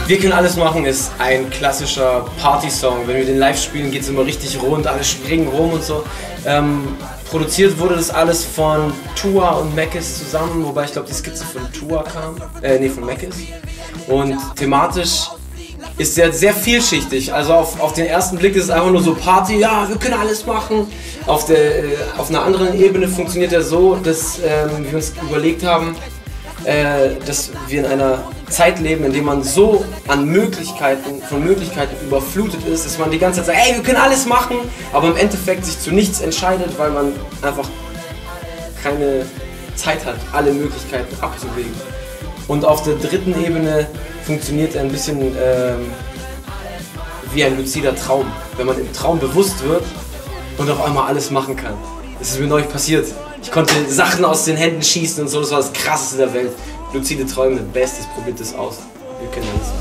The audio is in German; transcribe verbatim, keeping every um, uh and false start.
Wir können alles machen ist ein klassischer Party-Song. Wenn wir den live spielen, geht es immer richtig rund, alle springen rum und so. Ähm, produziert wurde das alles von Tua und Mackis zusammen, wobei ich glaube die Skizze von Tua kam, äh, nee von Mackis. Und thematisch ist sehr, sehr vielschichtig. Also auf, auf den ersten Blick ist es einfach nur so Party, ja, wir können alles machen. Auf, der, äh, auf einer anderen Ebene funktioniert er so, dass ähm, wir uns überlegt haben, äh, dass wir in einer Zeit leben, in der man so an Möglichkeiten, von Möglichkeiten überflutet ist, dass man die ganze Zeit sagt, ey, wir können alles machen, aber im Endeffekt sich zu nichts entscheidet, weil man einfach keine Zeit hat, alle Möglichkeiten abzuwägen. Und auf der dritten Ebene funktioniert er ein bisschen ähm, wie ein luzider Traum, wenn man im Traum bewusst wird und auf einmal alles machen kann. Das ist mir neulich passiert. Ich konnte Sachen aus den Händen schießen und so, das war das Krasseste der Welt. Lucide Träume, Bestes, probiert es aus. Wir können alles.